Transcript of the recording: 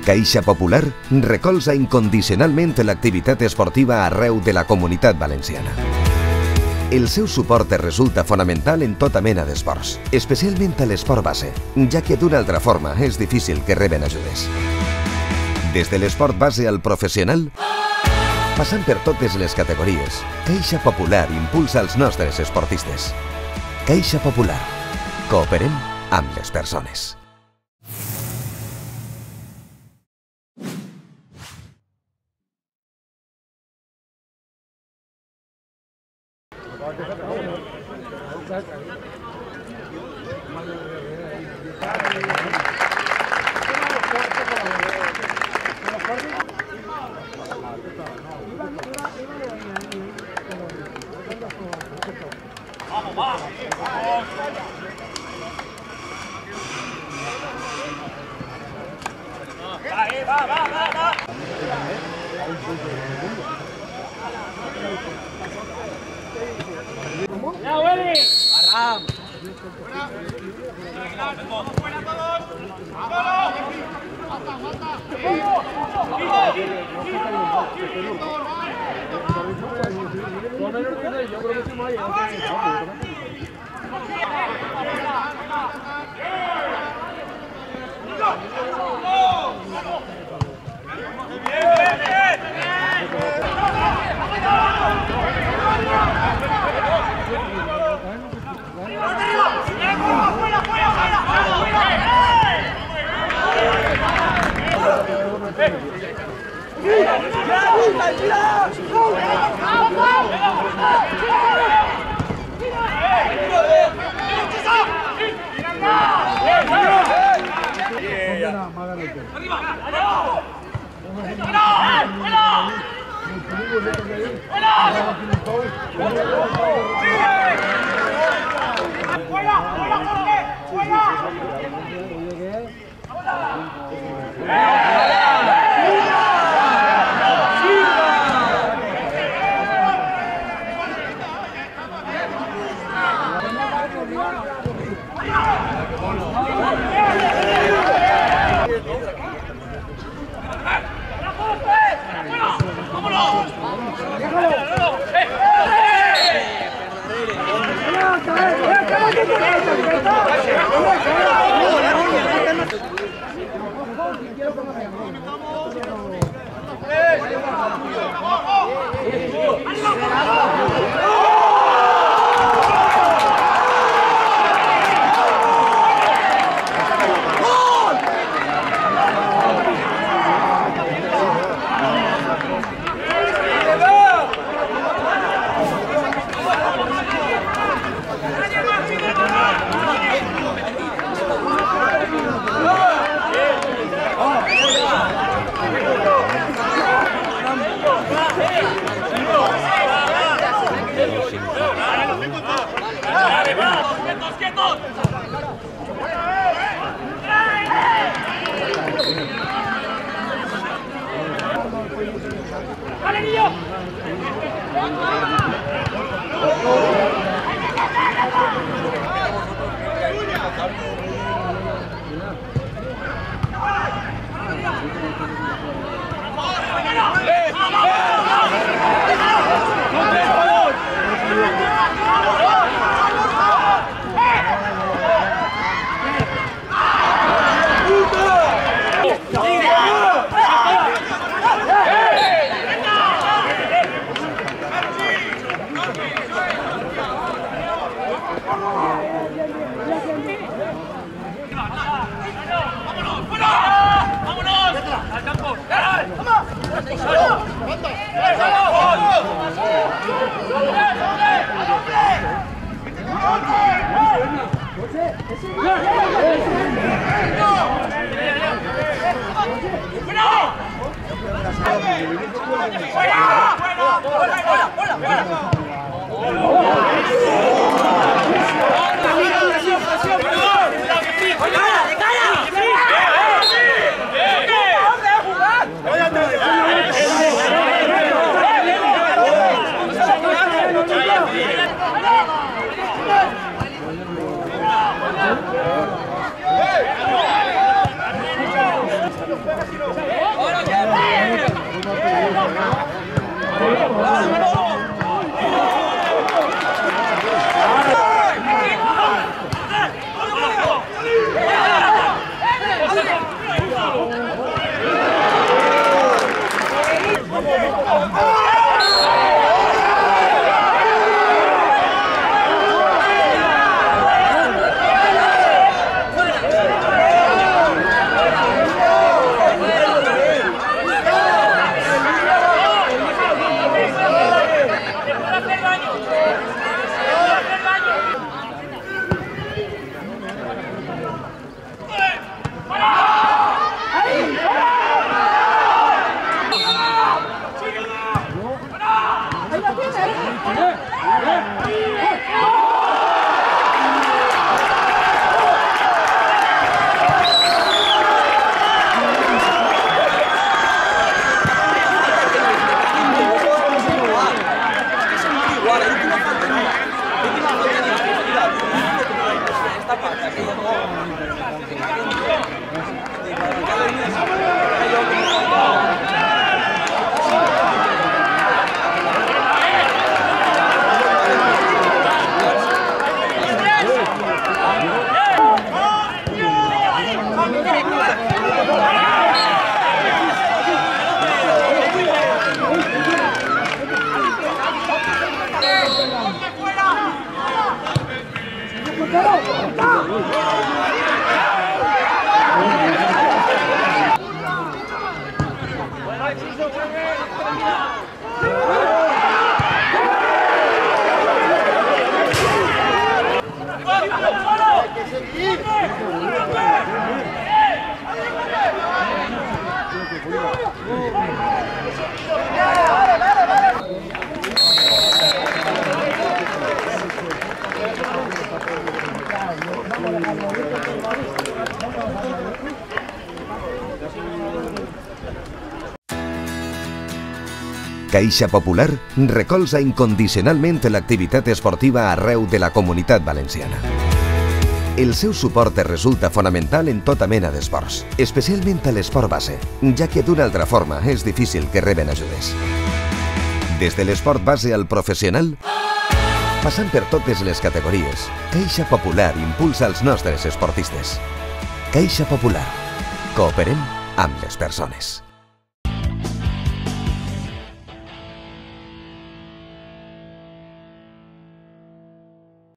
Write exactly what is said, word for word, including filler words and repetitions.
Caixa Popular recolza incondicionalment l'activitat esportiva arreu de la Comunitat Valenciana. El seu suport resulta fonamental en tota mena d'esports, especialment a l'esport base, ja que d'una altra forma és difícil que reben ajudes. Des de l'esport base al professional, passant per totes les categories, Caixa Popular impulsa els nostres esportistes. Caixa Popular. Cooperem amb les persones. ¡Ya, Willy! ¡Arram! ¡Vámonos! Caixa Popular recolza incondicionalment l'activitat esportiva arreu de la Comunitat Valenciana. El seu suport resulta fonamental en tota mena d'esports, especialment a l'esport base, ja que d'una altra forma és difícil que reben ajudes. Des de l'esport base al professional, passant per totes les categories, Caixa Popular impulsa els nostres esportistes. Caixa Popular. Cooperem amb les persones.